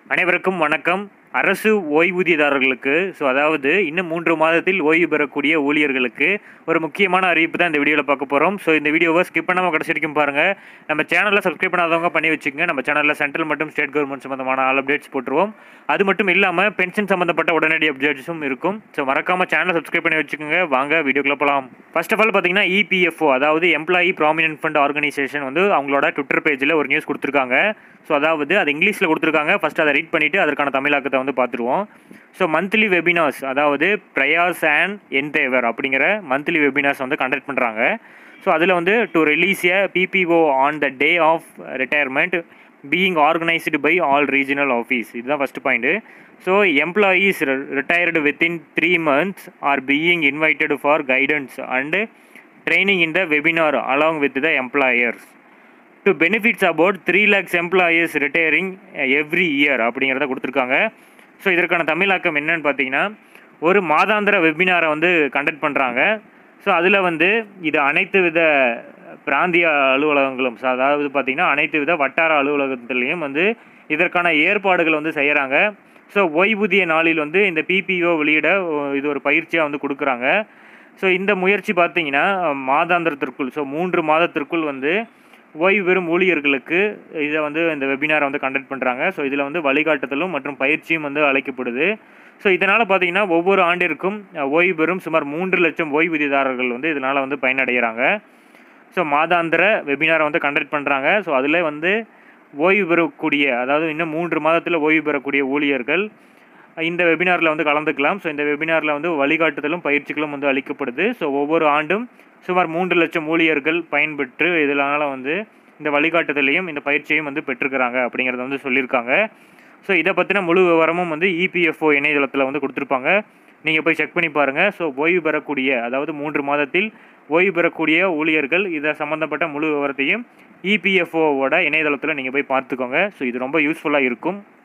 அனைவருக்கும் வணக்கம். அரசு ஓய்வூதியதாரர்களுக்கு அதாவது இன்னும் 3 மாதத்தில் ஓய்வு பெறக்கூடிய ஊழியர்களுக்கு ஒரு முக்கியமான அறிவிப்பு தான் இந்த வீடியோவில் பார்க்க போகிறோம். இந்த வீடியோவை ஸ்கிப் பண்ணாமல் கடைசி வரைக்கும் பாருங்கள். நம்ம சேனலில் சப்ஸ்கிரைப் பண்ணாதவங்க பண்ணி வச்சுக்கோங்க. நம்ம சேனலில் சென்ட்ரல் மற்றும் ஸ்டேட் கவர்மெண்ட் சம்மந்தமான ஆல் அப்டேட்ஸ் போட்டுருவோம். அது மட்டும் இல்லாமல் பென்ஷன் சம்மந்தப்பட்ட உடனடி அப்டேட்ஸும் இருக்கும். மறக்காமல் சேனலை சப்ஸ்கிரைப் பண்ணி வச்சுக்கோங்க. வாங்க வீடியோக்குள்ள போகலாம். ஃபர்ஸ்ட் ஆஃப் ஆல் பார்த்தீங்கன்னா EPFO அதாவது எம்ப்ளாயி ப்ராமினன்ட் ஃபண்ட் ஆர்கனைசேஷன் அவங்களோட ட்விட்டர் பேஜில் ஒரு நியூஸ் கொடுத்துருக்காங்க. அதாவது அது இங்கிலீஷில் கொடுத்துருக்காங்க. ஃபர்ஸ்ட் அதை ரீட் பண்ணிவிட்டு அதற்கான தமிழாக்கத்தை பார்த்துருவோம். மந்த்லி வெபினார்ஸ் அதாவது பிரயாஸ் அண்ட் என்டேவர் அப்படிங்கிற மந்த்லி வெபினார்ஸ் கண்டக்ட் பண்ணுறாங்க. அதில் to release a PPO on the day of retirement being organised by all regional office. இதுதான் first point. Employees retired within 3 months are being invited for guidance and training in the webinar along with the employers to benefits about 3 lakhs employees retiring every year அப்படிங்கிறத கொடுத்துருக்காங்க. இதற்கான தமிழாக்கம் என்னன்னு பார்த்தீங்கன்னா, ஒரு மாதாந்திர வெபினாரை conduct பண்ணுறாங்க. அதில் இது அனைத்து வித பிராந்திய அலுவலகங்களும் அதாவது பார்த்திங்கன்னா அனைத்து வித வட்டார அலுவலகத்துலேயும் இதற்கான ஏற்பாடுகள் செய்கிறாங்க. ஓய்வூதிய நாளில் இந்த PPO வெளியிட இது ஒரு பயிற்சியாக கொடுக்குறாங்க. இந்த முயற்சி பார்த்திங்கன்னா மாதாந்திரத்திற்குள் 3 மாதத்திற்குள் ஓய்வு பெறும் ஊழியர்களுக்கு இதை இந்த வெபினாரை கண்டக்ட் பண்ணுறாங்க. இதில் வழிகாட்டுதலும் மற்றும் பயிற்சியும் அழைக்கப்படுது. இதனால் பார்த்தீங்கன்னா ஒவ்வொரு ஆண்டிற்கும் ஓய்வு பெறும் சுமார் 3 லட்சம் ஓய்வூதியதாரர்கள் இதனால் பயனடைகிறாங்க. மாதாந்திர வெபினாரை கண்டக்ட் பண்ணுறாங்க. அதில் ஓய்வு பெறக்கூடிய அதாவது இன்னும் 3 மாதத்தில் ஓய்வு பெறக்கூடிய ஊழியர்கள் இந்த வெபினாரில் கலந்துக்கலாம். இந்த வெபினாரில் வழிகாட்டுதலும் பயிற்சிகளும் அளிக்கப்படுது. ஒவ்வொரு ஆண்டும் சுமார் 3 லட்சம் ஊழியர்கள் பயன்பெற்று இதனால் இந்த வழிகாட்டுதலையும் இந்த பயிற்சியையும் பெற்றுக்கிறாங்க அப்படிங்கிறத சொல்லியிருக்காங்க. இதை பற்றின முழு விவரமும் EPFO இணையதளத்தில் கொடுத்துருப்பாங்க. நீங்கள் போய் செக் பண்ணி பாருங்கள். ஓய்வு பெறக்கூடிய அதாவது 3 மாதத்தில் ஓய்வு பெறக்கூடிய ஊழியர்கள் இதை சம்மந்தப்பட்ட முழு விவரத்தையும் EPFOவோட இணையதளத்தில் நீங்கள் போய் பார்த்துக்கோங்க. இது ரொம்ப யூஸ்ஃபுல்லாக இருக்கும்.